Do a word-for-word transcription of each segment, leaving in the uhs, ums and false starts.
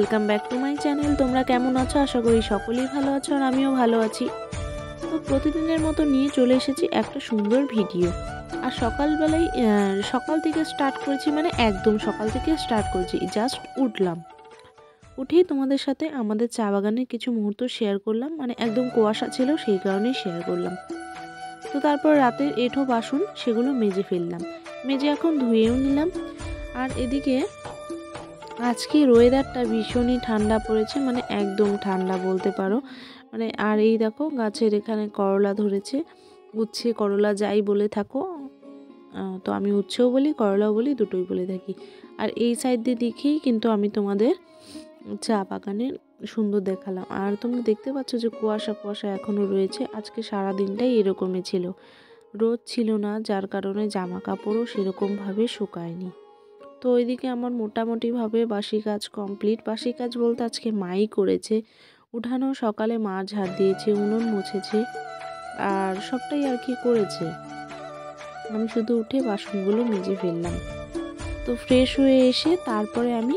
Welcome back to my channel. তোমরা কেমন আছো? আশা করি সকলেই ভালো আছো আর আমিও ভালো আছি। তো প্রতিদিনের মতো নিয়ে চলে এসেছি একটা সুন্দর ভিডিও। আর সকালবেলায় সকাল থেকে স্টার্ট করেছি, মানে একদম সকাল থেকে স্টার্ট করেছি। জাস্ট উঠলাম, উঠেই তোমাদের সাথে আমাদের চা বাগানের কিছু মুহূর্ত শেয়ার করলাম। মানে একদম কুয়াশা ছিল, সেই কারণেই শেয়ার করলাম। তো তারপর রাতের এঁঠো বাসন সেগুলো মেজে ফেললাম, মেজে এখন ধুয়েও নিলাম। আর এদিকে আজকে ওয়েদারটা ভীষণই ঠান্ডা পড়েছে, মানে একদম ঠান্ডা বলতে পারো। মানে আর এই দেখো গাছের এখানে করলা ধরেছে, উচ্ছে করলা যাই বলে থাকো, তো আমি উচ্ছেও বলি করলাও বলি, দুটোই বলে থাকি। আর এই সাইড দিয়ে দেখেই কিন্তু আমি তোমাদের চা বাগানের সুন্দর দেখালাম। আর তোমরা দেখতে পাচ্ছ যে কুয়াশা কুয়াশা এখনও রয়েছে। আজকে সারা দিনটাই এরকমই ছিল, রোদ ছিল না, যার কারণে জামা কাপড়ও সেরকমভাবে শুকায়নি। তো ওইদিকে আমার মোটামুটিভাবে বাসি কাজ কমপ্লিট। বাসি কাজ বলতে আজকে মাই করেছে, উঠানো সকালে মা ঝাড় দিয়েছে, উনুন মুছেছে, আর সবটাই আর কি করেছে। আমি শুধু উঠে বাসনগুলো মেজে ফেললাম। তো ফ্রেশ হয়ে এসে তারপরে আমি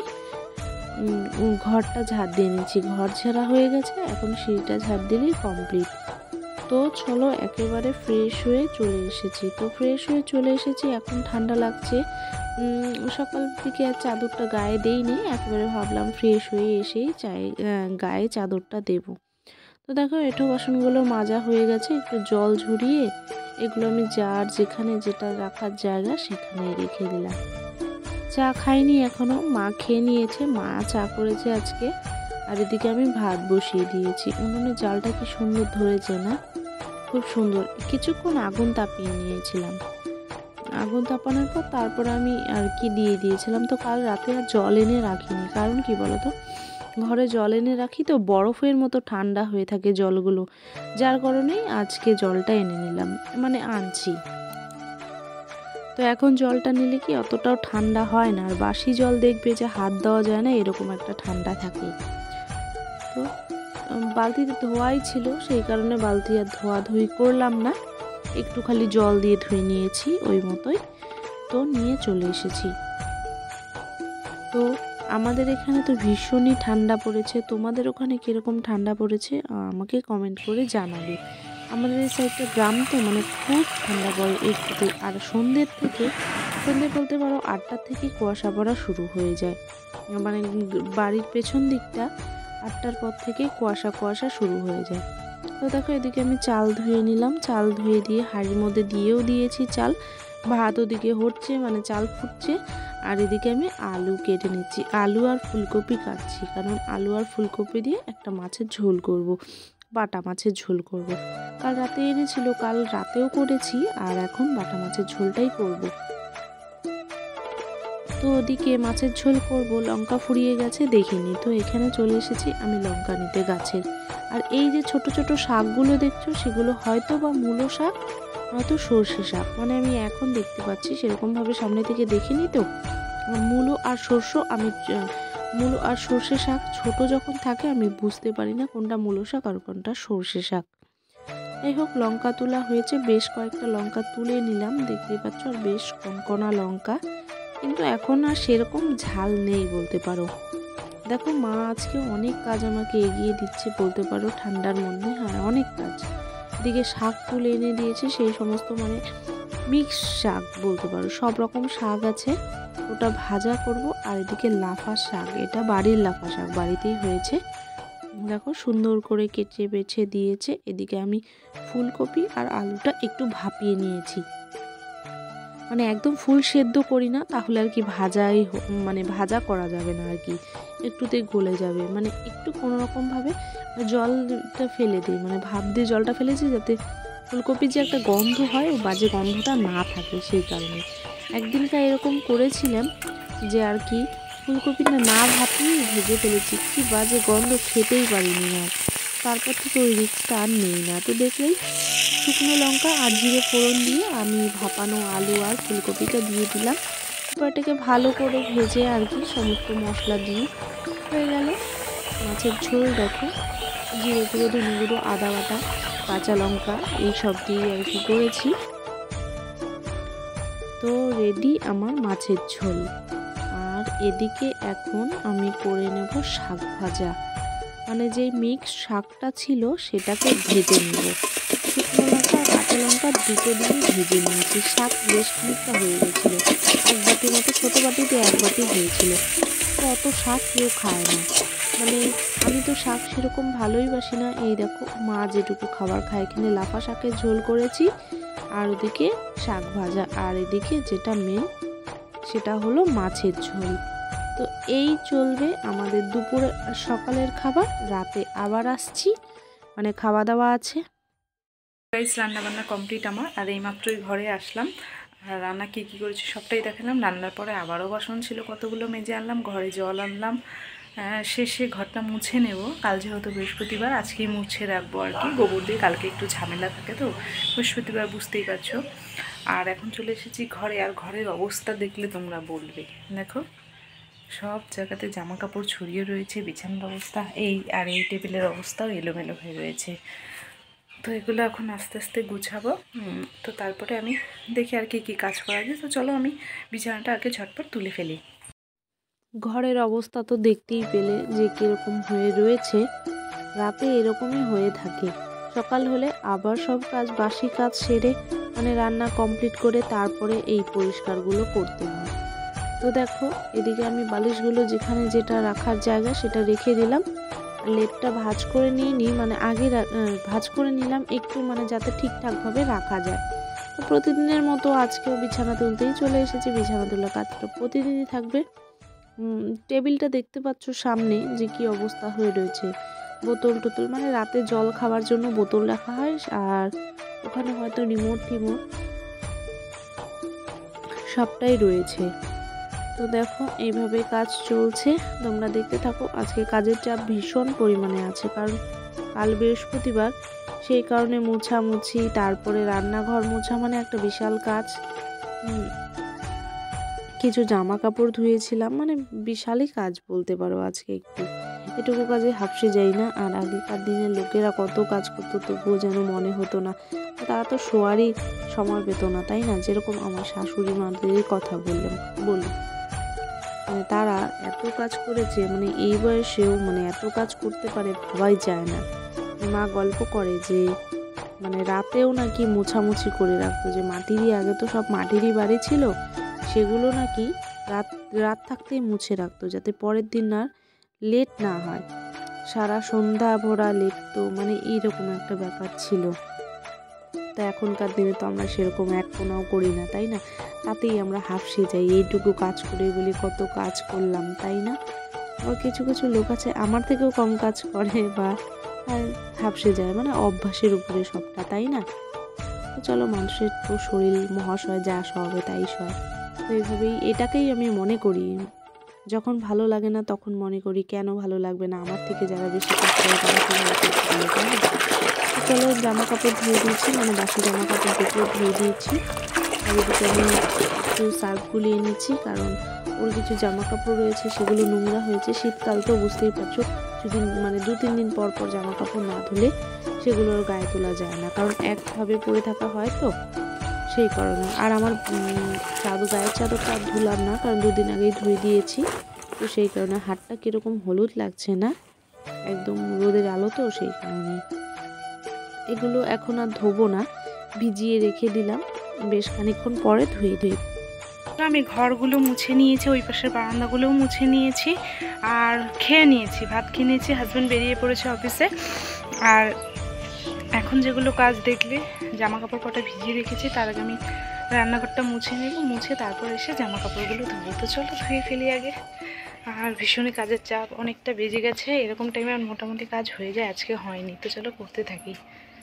ঘরটা ঝাড় দিয়ে নিচ্ছি। ঘর ঝাড়া হয়ে গেছে, এখন সিঁড়িটা ঝাড় দিলেই কমপ্লিট। তো চলো একেবারে ফ্রেশ হয়ে চলে এসেছি। তো ফ্রেশ হয়ে চলে এসেছি, এখন ঠান্ডা লাগছে। সকাল থেকে আর চাদরটা গায়ে দেইনি, একেবারে ভাবলাম ফ্রেশ হয়ে এসেই চাই গায়ে চাদরটা দেব। তো দেখো এঁঠো বাসনগুলো মাজা হয়ে গেছে, একটু জল ঝরিয়ে এগুলো আমি যার যেখানে যেটা রাখার জায়গা সেখানে রেখে দিলাম। চা খাইনি এখনো, মা খেয়ে নিয়েছে, মা চা করেছে আজকে। আর এদিকে আমি ভাত বসিয়ে দিয়েছি। উনুনে জালটা কি সুন্দর ধরেছে না, খুব সুন্দর। কিছুক্ষণ আগুন তাপিয়ে নিয়েছিলাম, আগুন তাপানোর পর তারপর আমি আর কি দিয়ে দিয়েছিলাম। তো কাল রাতে আর জল এনে রাখিনি, কারণ কি বলতো, ঘরে জল এনে রাখি তো বরফের মতো ঠান্ডা হয়ে থাকে জলগুলো, যার কারণেই আজকে জলটা এনে নিলাম, মানে আনছি। তো এখন জলটা নিলে কি অতটাও ঠান্ডা হয় না, আর বাসি জল দেখবে যে হাত দেওয়া যায় না, এরকম একটা ঠান্ডা থাকে। তো বালতিতে ধোয়াই ছিল, সেই কারণে বালতি আর ধোয়াধুয়ি করলাম না, একটু খালি জল দিয়ে ধুয়ে নিয়েছি ওই মতোই। তো নিয়ে চলে এসেছি। তো আমাদের এখানে তো ভীষণই ঠান্ডা পড়েছে। তোমাদের ওখানে কীরকম ঠান্ডা পড়েছে আমাকে কমেন্ট করে জানাবে। আমাদের এই সাইডটা গ্রাম তো, মানে খুব ঠান্ডা পড়ে একটু। আর সন্ধ্যের থেকে, সন্ধ্যে বলতে পারো আটটার থেকে কুয়াশা পড়া শুরু হয়ে যায়, মানে বাড়ির পেছন দিকটা আটটার পর থেকে কুয়াশা কুয়াশা শুরু হয়ে যায়। তো দেখো এদিকে আমি চাল ধুয়ে নিলাম, চাল ধুয়ে দিয়ে হাঁড়ির মধ্যে দিয়েও দিয়েছি চাল। ভাত ওদিকে হচ্ছে, মানে চাল ফুটছে। আর এদিকে আমি আলু কেটে নিচ্ছি, আলু আর ফুলকপি কাটছি, কারণ আলু আর ফুলকপি দিয়ে একটা মাছের ঝোল করব, বাটা মাছের ঝোল করব। কাল রাতে এনেছিল, কাল রাতেও করেছি, আর এখন বাটা মাছের ঝোলটাই করব। তো ওদিকে মাছের ঝোল করব, লঙ্কা ফুরিয়ে গেছে দেখিনি, তো এখানে চলে এসেছি আমি লঙ্কা নিতে গাছের। আর এই যে ছোট ছোট শাকগুলো দেখছো, সেগুলো হয়তো বা মূলো শাক, হয়তো সর্ষে শাক, মানে আমি এখন দেখতে পাচ্ছি, সেরকমভাবে সামনে থেকে দেখিনি। তো মূলো আর সর্ষে, আমি মূলো আর সর্ষে শাক ছোট যখন থাকে আমি বুঝতে পারি না কোনটা মূলো শাক আর কোনটা সর্ষে শাক। যাই হোক, লঙ্কা তোলা হয়েছে, বেশ কয়েকটা লঙ্কা তুলে নিলাম, দেখতেই পাচ্ছ, আর বেশ কনকনা লঙ্কা, কিন্তু এখন আর সেরকম ঝাল নেই বলতে পারো। দেখো মা আজকে অনেক কাজ আমাকে এগিয়ে দিচ্ছে বলতে পারো ঠান্ডার মধ্যে, হ্যাঁ অনেক কাজ। এদিকে শাক তুলে এনে দিয়েছে, সেই সমস্ত মানে মিক্স শাক বলতে পারো, সব রকম শাক আছে, ওটা ভাজা করব। আর এদিকে লাফা শাক, এটা বাড়ির লাফা শাক, বাড়িতেই হয়েছে, দেখো সুন্দর করে কেটে বেছে দিয়েছে। এদিকে আমি ফুলকপি আর আলুটা একটু ভাপিয়ে নিয়েছি, মানে একদম ফুল সেদ্ধ করি না, তাহলে আর কি ভাজাই, মানে ভাজা করা যাবে না আর কি, একটুতে গলে যাবে, মানে একটু কোনো রকমভাবে জলটা ফেলে দিই, মানে ভাপ দিয়ে জলটা ফেলেছি যাতে ফুলকপির যে একটা গন্ধ হয়, ও বাজে গন্ধটা না থাকে, সেই কারণে। একদিনকার এরকম করেছিলাম যে আর কি ফুলকপিটা না ভাপিয়ে ভেজে ফেলেছি, কি বাজে গন্ধ, খেতেই পারিনি আর। তারপর থেকে ওই রিস্কটা আর নেই না। তো দেখলেই শুকনো লঙ্কা আর জিরে ফোড়ন দিয়ে আমি ভাপানো আলু আর ফুলকপিটা দিয়ে দিলাম। এবার এটাকে ভালো করে ভেজে আর কি সমস্ত মশলা দিয়ে হয়ে গেল মাছের ঝোল। দেখো জিরে গুঁড়ো, ধনে গুঁড়ো, আদা বাটা, কাঁচা লঙ্কা এইসব দিয়ে আর কি করেছি। তো রেডি আমার মাছের ঝোল। আর এদিকে এখন আমি করে নেব শাক ভাজা, মানে যেই মিক্স শাকটা ছিল সেটাকে ভেজে নেব। শুকনো লঙ্কা আর কাঁচা লঙ্কা দুটো দিয়ে ভেজে নিয়েছি। শাক বেশ খানিকটা হয়ে গেছিলো, এক বাটি মতো, ছোটো বাটিতে এক বাটি হয়েছিল। তো অত শাক কেউ খায় না, মানে আমি তো শাক সেরকম ভালোই বাসি না। এই দেখো মা যেটুকু খাবার খায়, এখানে লাফা শাকের ঝোল করেছি, আর ওদিকে শাক ভাজা, আর এদিকে যেটা মেন সেটা হলো মাছের ঝোল। তো এই চলবে আমাদের দুপুরে সকালের খাবার। রাতে আবার আসছি, মানে খাওয়া দাওয়া আছে। গাইস রান্না বান্না কমপ্লিট আমার, আর এইমাত্রই ঘরে আসলাম। আর রান্না কী কী করেছি সবটাই দেখালাম। রান্নার পরে আবারও বাসন ছিল কতগুলো মেজে আনলাম, ঘরে জল আনলাম, শেষে ঘরটা মুছে নেব। কাল যেহেতু বৃহস্পতিবার, আজকেই মুছে রাখবো আর কি, গোবর দিয়ে। কালকে একটু ঝামেলা থাকে তো বৃহস্পতিবার, বুঝতেই পারছো। আর এখন চলে এসেছি ঘরে, আর ঘরের অবস্থা দেখলে তোমরা বলবে। দেখো সব জায়গাতে জামা কাপড় ছড়িয়ে রয়েছে, বিছানার অবস্থা এই, আর এই টেবিলের অবস্থাও এলোমেলো হয়ে রয়েছে। তো এগুলো এখন আস্তে আস্তে গুছাবো। তো তারপরে আমি দেখি আর কি কী কাজ করা যায়। তো চলো আমি বিছানাটা আগে ঝটপট তুলে ফেলি। ঘরের অবস্থা তো দেখতেই পেলে যে কীরকম হয়ে রয়েছে। রাতে এরকমই হয়ে থাকে, সকাল হলে আবার সব কাজ, বাসি কাজ সেরে, মানে রান্না কমপ্লিট করে তারপরে এই পরিষ্কারগুলো করতে হয়। তো দেখো এদিকে আমি বালিশগুলো যেখানে যেটা রাখার জায়গা সেটা রেখে দিলাম। লেপটা ভাঁজ করে নিয়ে নিই, মানে আগে ভাঁজ করে নিলাম একটু, মানে যাতে ঠিকঠাকভাবে রাখা যায়। তো প্রতিদিনের মতো আজকেও বিছানা তুলতেই চলে এসেছি। বিছানা তোলার কাজটা প্রতিদিনই থাকবে। টেবিলটা দেখতে পাচ্ছ সামনে যে কি অবস্থা হয়ে রয়েছে, বোতল টোতল, মানে রাতে জল খাওয়ার জন্য বোতল রাখা হয়, আর ওখানে হয়তো রিমোট টিমোট সবটাই রয়েছে। তো দেখো এইভাবে কাজ চলছে, তোমরা দেখতে থাকো। আজকে কাজের চাপ ভীষণ পরিমাণে আছে, কারণ কাল বৃহস্পতিবার, সেই কারণে মোছামুছি, তারপরে রান্নাঘর মোছা, মানে একটা বিশাল কাজ। কিছু জামা কাপড় ধুয়েছিলাম, মানে বিশালই কাজ বলতে পারো আজকে। একটু এটুকু কাজে হাঁপসে যাই না। আর আগেকার দিনের লোকেরা কত কাজ করতো, তবুও যেন মনে হতো না। তারা তো শোয়ারই সময় পেত না, তাই না? যেরকম আমার শাশুড়ি মাদের কথা বললাম বলি, মানে তারা এত কাজ করেছে, মানে এই বয়সেও মানে এত কাজ করতে পারে ভাবাই যায় না। মা গল্প করে যে মানে রাতেও নাকি মোছামুছি করে রাখতো, যে মাটিরই, আগে তো সব মাটিরই বাড়ি ছিল, সেগুলো নাকি রাত রাত থাকতেই মুছে রাখতো, যাতে পরের দিন আর লেট না হয়। সারা সন্ধ্যা ভরা লেটতো, মানে এইরকম একটা ব্যাপার ছিল। তা এখনকার দিনে তো আমরা সেরকম এক কোনাও করি না, তাই না? তাতেই আমরা হাঁপসে যাই, এইটুকু কাজ করে বলি কত কাজ করলাম, তাই না? আবার কিছু কিছু লোক আছে আমার থেকেও কম কাজ করে বা হাঁপসে যায়, মানে অভ্যাসের উপরে সবটা, তাই না? তো চলো, মানুষের তো শরীর মহাশয়, যা সবে তাই সয়। তো এইভাবেই এটাকেই আমি মনে করি, যখন ভালো লাগে না তখন মনে করি কেন ভালো লাগবে না, আমার থেকে যারা বেশি কাজ করে তারা কি ভালো করতে পারে, তাই না? চলো জামা কাপড় ধুয়ে দিয়েছি, মানে বাসি জামা কাপড় দুটো ধুয়ে দিয়েছি। আর এদিকে আমি একটু সার্ফ গুলিয়ে নিচ্ছি, কারণ ওর কিছু জামা কাপড় রয়েছে সেগুলো নোংরা হয়েছে। শীতকাল তো বুঝতেই পারছো, যদি মানে দু তিন দিন পর পর জামা কাপড় না ধুলে সেগুলোর গায়ে তোলা যায় না, কারণ একভাবে পরে থাকা হয় তো, সেই কারণে। আর আমার চাদর, গায়ের চাদরটা ধুলাম না, কারণ দুদিন আগেই ধুয়ে দিয়েছি। তো সেই কারণে হাতটা কীরকম হলুদ লাগছে না, একদম রোদের আলো তো, সেই কারণে এগুলো এখন আর ধোবো না, ভিজিয়ে রেখে দিলাম, বেশ খানিকক্ষণ পরে ধুয়ে ধুয়ে। আমি ঘরগুলো মুছে নিয়েছি, ওই পাশের বারান্দাগুলোও মুছে নিয়েছি, আর খেয়ে নিয়েছি, ভাত খেয়ে নিয়েছি। হাজব্যান্ড বেরিয়ে পড়েছে অফিসে। আর এখন যেগুলো কাজ দেখলে, জামা কাপড় কটা ভিজিয়ে রেখেছি, তার আগে আমি রান্নাঘরটা মুছে নেব, মুছে তারপর এসে জামা কাপড়গুলো ধুবো। তো চলো ধুয়ে ফেলি আগে। আর ভীষণই কাজের চাপ, অনেকটা বেজে গেছে, এরকম টাইমে আর মোটামুটি কাজ হয়ে যায়, আজকে হয়নি। তো চলো করতে থাকি।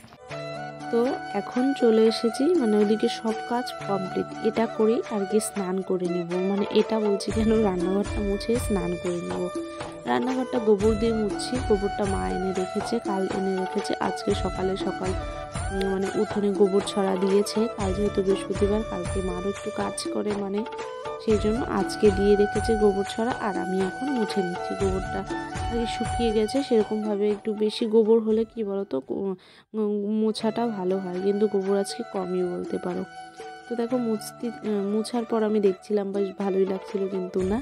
তো এখন চলে এসেছি, মানে ওইদিকে সব কাজ কমপ্লিট, এটা করি আর কি স্নান করে নেব, মানে এটা বলছি কেন, রান্নাঘরটা মুছে স্নান করে নেব। রান্নাঘরটা গোবর দিয়ে মুছছি, গোবরটা মা এনে রেখেছে, কাল এনে রেখেছে। আজকে সকালে সকাল মানে উঠোনে গোবর ছড়া দিয়েছে, কাল যেহেতু বৃহস্পতিবার, কালকে মারও একটু কাজ করে, মানে সেই জন্য আজকে দিয়ে রেখেছে গোবর ছড়া। আর আমি এখন মুছে নিচ্ছি, গোবরটা আগে শুকিয়ে গেছে, সেরকমভাবে একটু বেশি গোবর হলে কি বলতো মোছাটা ভালো হয়, কিন্তু গোবর আজকে কমই বলতে পারো। তো দেখো মুছতে মুছার পর আমি দেখছিলাম বেশ ভালোই লাগছিল, কিন্তু না,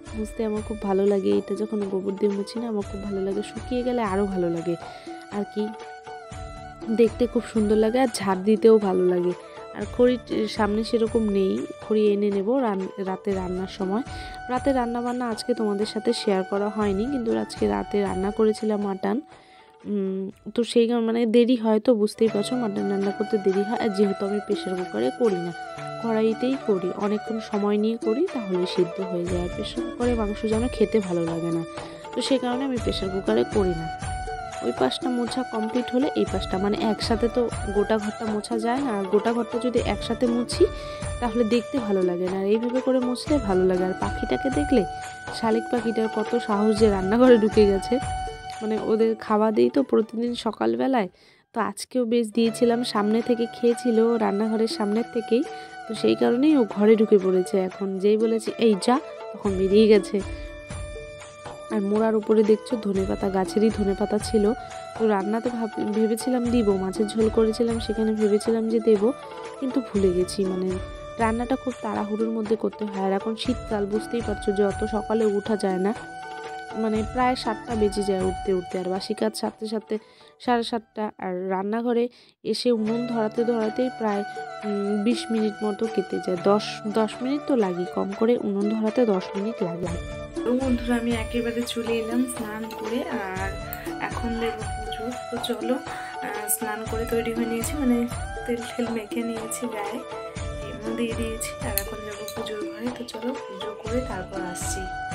মুছতে আমার খুব ভালো লাগে। এটা যখন গোবর দিয়ে মুছি না আমার খুব ভালো লাগে, শুকিয়ে গেলে আরও ভালো লাগে আর কি, দেখতে খুব সুন্দর লাগে আর ঝাড় দিতেও ভালো লাগে। আর খড়ি সামনে সেরকম নেই, খড়ি এনে নেব রাতে রান্নার সময়। রাতে রান্না বান্না আজকে তোমাদের সাথে শেয়ার করা হয়নি, কিন্তু আজকে রাতে রান্না করেছিলাম মাটন। তো সেই মানে দেরি হয়, তো বুঝতেই পারছো মাটন রান্না করতে দেরি হয়। আর যেহেতু আমি প্রেশার কুকারে করি না, কড়াইতেই করি, অনেকক্ষণ সময় নিয়ে করি, তাহলে সিদ্ধ হয়ে যায়। প্রেশার কুকারে মাংস যেন খেতে ভালো লাগে না, তো সেই কারণে আমি প্রেশার কুকারে করি না। ওই পাশটা মোছা কমপ্লিট হলে এই পাশটা, মানে একসাথে তো গোটা ঘরটা মোছা যায় না, আর গোটা ঘরটা যদি একসাথে মুছি তাহলে দেখতে ভালো লাগে না, আর এইভাবে করে মুছলে ভালো লাগে। আর পাখিটাকে দেখলে, শালিক পাখিটার কত সাহস যে রান্নাঘরে ঢুকে গেছে, মানে ওদের খাওয়া দিই তো প্রতিদিন সকালবেলায়, তো আজকেও বেশ দিয়েছিলাম, সামনে থেকে খেয়েছিল রান্নাঘরের সামনের থেকেই, তো সেই কারণেই ও ঘরে ঢুকে পড়েছে। এখন যেই বলেছে এই যা, তখন বেরিয়ে গেছে। আর মোড়ার উপরে দেখছো ধনেপাতা, গাছেরই ধনেপাতা ছিল, তো রান্নাতে ভাব ভেবেছিলাম দিব, মাছের ঝোল করেছিলাম সেখানে ভেবেছিলাম যে দেব, কিন্তু ভুলে গেছি। মানে রান্নাটা খুব তাড়াহুড়োর মধ্যে করতে হয়, আর এখন শীতকাল, বুঝতেই পারছো যে অত সকালে উঠা যায় না, মানে প্রায় সাতটা বেজে যায় উঠতে উঠতে, আর বাসি কাজ সারতে সারতে সাড়ে সাতটা, আর রান্নাঘরে এসে উনুন ধরাতে ধরাতেই প্রায় বিশ মিনিট মতো কেটে যায়, দশ দশ মিনিট তো লাগে, কম করে উনুন ধরাতে দশ মিনিট লাগে। তো বন্ধুরা আমি একেবারে চলে এলাম স্নান করে, আর এখন দেবো পুজো। তো চলো, স্নান করে তৈরি হয়ে নিয়েছি, মানে তেল ঠেল মেখে নিয়েছি, গায়ে এমন দিয়ে দিয়েছি, আর এখন যাবো পুজোর ঘরে। তো চলো পুজো করে তারপর আসছি।